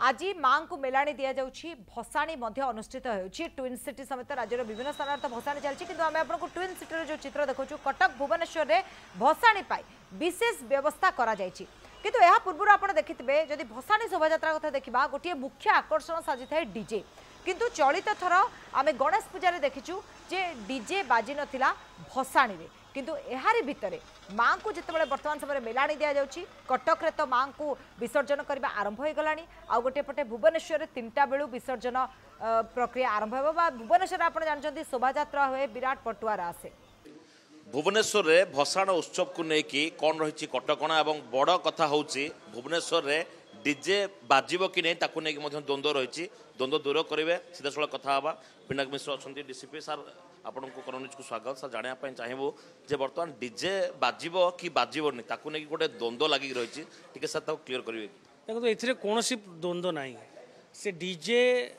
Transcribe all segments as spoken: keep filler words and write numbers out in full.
आज मां को मेलाणी दि जाऊँगी भसाणी अनुष्ठित होती ट्विन सिटी समेत राज्यर विभिन्न स्थान तो भसाणी चलती कि आम आपको ट्विन सिटी जो चित्र देखु कटक भुवनेश्वर में भसाणी विशेष व्यवस्था करा जायछि। किंतु यह पूर्व आप देखिथे जदि भसाणी शोभा कथा देखा गोटे मुख्य आकर्षण साजी थाए डीजे किंतु चलित थर आम गणेश पूजा देखीचु जे डीजे बाजी नथिला भसाणी रे किंतु एहारी भितरे मां को जितेबाला वर्तमान समय मेलाणी दि जाऊँगी कटक तो मां को विसर्जन करने आरंभ हो गलानी आ गोटे पटे भुवनेश्वर तीनटा बेलू विसर्जन प्रक्रिया आरंभ हो भुवनेश्वर आप जानते शोभा हुए विराट पटुआर आसे भुवनेश्वर रे भसाण उत्सव को लेकिन कौन रही कटकणा और बड़ कथा हूँ भुवनेश्वर रे डीजे बाजिब कि नहीं ताकू नहीं द्वंद्व रही द्वंद्व दूर करेंगे सीधा सड़ा कथा हाँ पिनाक मिश्र अच्छा डीसीपी सार आपन को करोनिज को स्वागत सर जानापी चाहबू जे बर्तमान डीजे बाजिब कि बाजिबनी ताकू नहीं गोटे द्वंद्व लगिक रही टी सर ताको क्लीयर करेंगे देखो ये कौन द्वंद्व ना से डीजे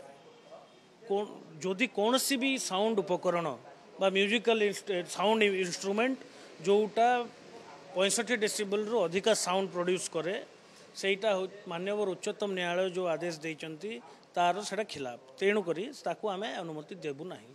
जदि कौन भी साउंड उपकरण बा म्यूजिकल साउंड इंस्ट्रूमेंट जोटा पैंसठ डेसिबल रु अधिका साउंड प्रोड्यूस करे सेटा माननीय उच्चतम न्यायालय जो आदेश देइचंती तार सेटा खिलाफ तेणुक आम अनुमति देबू ना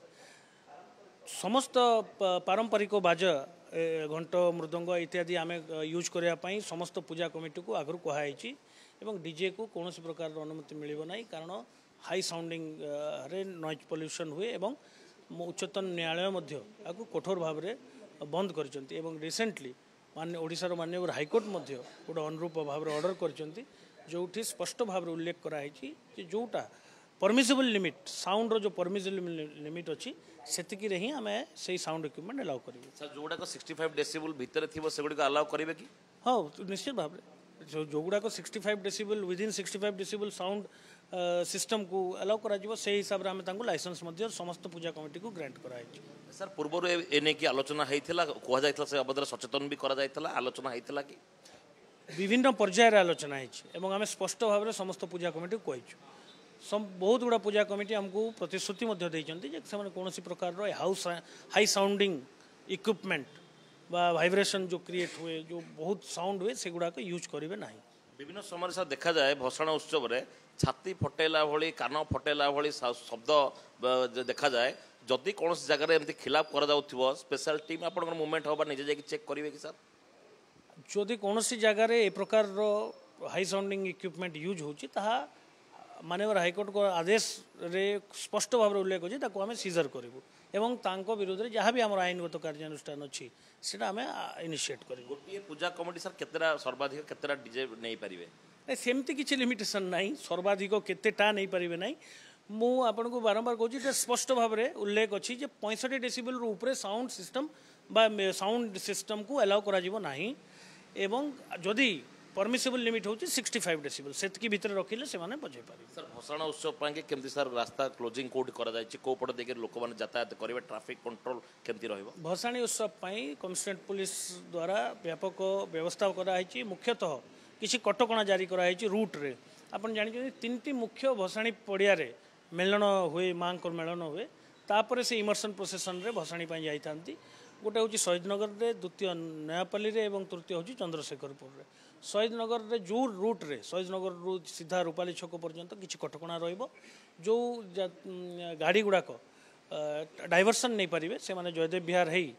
समस्त पारंपरिक बाज घंट मृदंग इत्यादि आम यूज करने समस्त पूजा कमिटी को आगु कहुई एवं डीजे को कौन प्रकार अनुमति मिल ना कारण हाई साउंडिंग रे नॉइज पोल्यूशन हुए एवं उच्चतम न्यायालय मध्य आपको कठोर भाव में बंद कर रिसेंटली मान्य ओडिशार माननीय हाईकोर्ट मध्य गोटे अनुरूप भाव में ऑर्डर कर जो स्पष्ट भाव में उल्लेख कराई जोटा परमिसेबल लिमिट साउंड रो जो परमिसेबल लिमिट अच्छी सेतिकी रे ही आम से साउंड इक्विपमेंट अलाउ करेंगे सर जोड़ा पैंसठ डेसिबल भितर थी से गुड़ा अलाउ करेंगे कि हाँ निश्चित भाव में जो जो गुड़ाक पैंसठ डेसिबल विदिन पैंसठ डेसिबल साउंड सिस्टम को अलाउ करा से हिसाब से आम लाइसेंस समस्त पूजा कमिटी को ग्रांट कराई सर पूर्व एने की आलोचना होता कहुला से बाबद सचेतन भी करा आलोचना होता कि विभिन्न पर्यायर आलोचना होती आम स्पष्ट भाव में समस्त पूजा कमिटी को कहीचु बहुत गुड़ा पूजा कमिटी आमको प्रतिश्रुति से कौन प्रकार हाउस हाई साउंडिंग इक्विपमेंट बा वाइब्रेशन जो क्रिएट हुए जो बहुत साउंड हुए से गुड़ाक यूज करेंगे ना विभिन्न समय सर देखा जाए भसाण उत्सव रे छाती फटेला भली कान फटेला भली शब्द देखा जाए जदि कौन जगह एमती खिलाफ करा स्पेशल टीम आप मूवमेंट होगा निजे जाके चेक करेंगे कि सर जदि कौन प्रकार ए प्रकार हाई साउंडिंग इक्विपमेंट यूज होता माननीय हाईकोर्ट को आदेश रे स्पष्ट भाव में उल्लेख अच्छे आम सीजर करूँ एवं तांको विरोध में जहाँ भी आम आईनगत कार्यानुष्ठान अच्छी से आम इनिशिएट कर गोटे पूजा कमिटी सर केतेटा सर्वाधिक केतेटा डीजे नहीं पारे सेमती किसी लिमिटेशन ना सर्वाधिक केतेटा नहीं पारे ना मु आपन को बारंबार कहूँ स्पष्ट भाव में उल्लेख अच्छी पैंसठ डेसिबल ऊपर साउंड सिस्टम बा साउंड सिस्टम को अलाउ करा एवं जदि परमिसेबल लिमिट होची पैंसठ डेसिबल सेतकी भीतर रखिले से माने बजे पारे सर भसाण उत्सव पाके केमती सर रास्ता क्लोजिंग कोड करा जायछि को पट देके लोक माने यातायात करिवे ट्रैफिक कंट्रोल केमती रहइबो भसाणी उत्सव पई कमिशनरेट पुलिस द्वारा व्यापक व्यवस्था करा हैछि मुख्यतः किछि कटकणा जारी करा हैछि रूट रे अपन जानि छै तीनटी मुख्य भसाणी पड़िया रे मेलन हुए मां को मेलन हुए तापर से इमर्शन प्रोसेसन रे भसाणी पई जाई थांती गोटे हूँ शहीदनगर रे द्वितीय नयापल्ली रे एवं तृतीय हूँ चंद्रशेखरपुर रे शहीदनगर रे जो रूट रे शहीदनगर रु सीधा रूपाली छक पर्यंत किसी कटकणा रहिबो जो गाड़ी गुड़ाक डाइवर्सन नहीं पारे से माने जयदेव विहार है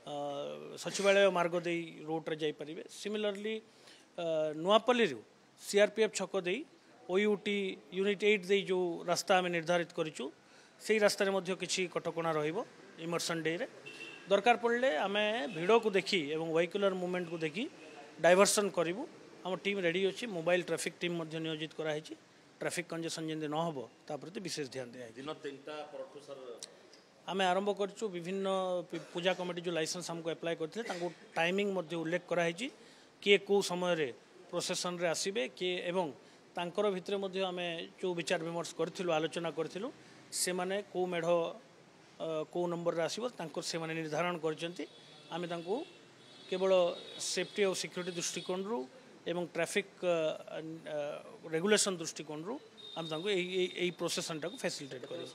सचिवालय मार्ग दे रोड रे जाई पारिबे सिमिलरली नुआपल्ली रु सीआरपीएफ छक दे ओयूटी यूनिट एट दे जो रास्ता आम निर्धारित करूँ से रास्तार किसी कटकणा रहिबो इमर्सन डे रे दरकार पड़े आम भिड़ को देखी एवं वेहिकुलर मूवमेंट को देखी डाइवर्सन करूँ आम टीम रेडी अच्छी मोबाइल ट्रैफिक टीम नियोजित कराई ट्रैफिक कंजेशन जमी न हो प्रति विशेष ध्यान दिया आम आरंभ करूँ विभिन्न पूजा कमिटी जो लाइसेंस हमको अप्लाई करते टाइमिंग उल्लेख कराई किए कौ समय प्रोसेसन रे आसबे किए एवं तांकर भितर आम जो विचार विमर्श करूँ आलोचना करूँ से माने कौ मेढ़ कौ नंबर आसो से माने निर्धारण करछंती आमे तांको केवल सेफ्टी और सिक्योरिटी दृष्टिकोण रु एवं ट्रैफिक रेगुलेशन दृष्टिकोण रु आम तांको एई प्रोसेसन टाको फैसिलिटेट करू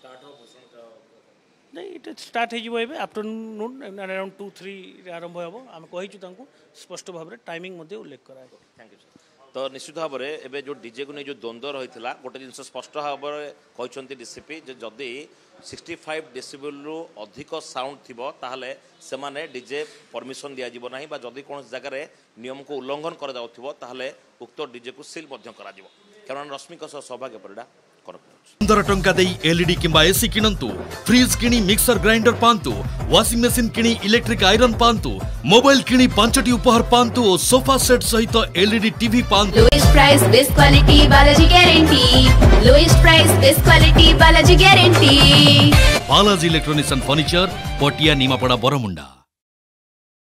नहीं इट स्टार्ट हो आफ्टरनून अराउंड टू थ्री आरंभ हो आम कही स्पष्ट भाव में टाइमिंग उल्लेख कराए। Thank you sir. तो निश्चित भाव में एवं जो डीजे को नहीं जो द्वंद्व रही है गोटे जिन स्पष्ट भाव में कहते डीसीपी जदि सिक्सटी फाइव डेसिबल रु अधिक साउंड थी ताहले से माने डीजे परमिशन दिया जीवो नहीं बा जदि कौन जगह नियम को उल्लंघन करा जाउथिबो ताहले उक्त डीजे को सील मध्य करा जीवो कारण रश्मिक सौभाग्य परिडा पंद्रह टंका दे एलईडी किंबा एसी किनंतु फ्रिज किनी मिक्सर ग्राइंडर पांतु वाशिंग मशीन किनी इलेक्ट्रिक आयरन पांतु मोबाइल किनी पांचटी उपहार पांतु और सोफा सेट सहित एलईडी टीवी पांतु lowest price best quality Balaji guarantee lowest price best quality Balaji guarantee Balaji electronics and furniture Patia Nimapara Bermuda.